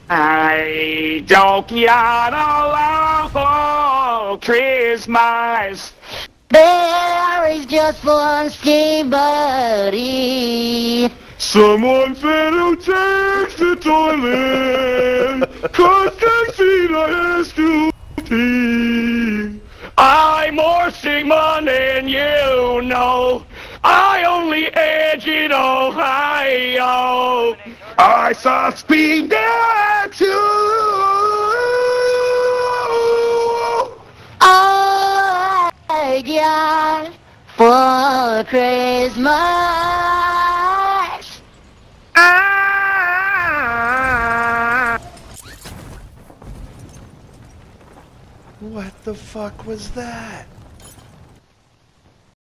I don't get along for Christmas. There is just one scheme, buddy. Someone better take the toilet, 'cause they see the has to pee. I'm more Sigma than you know. I only edge in Ohio. I saw speed there too. All I got for Christmas. What the fuck was that?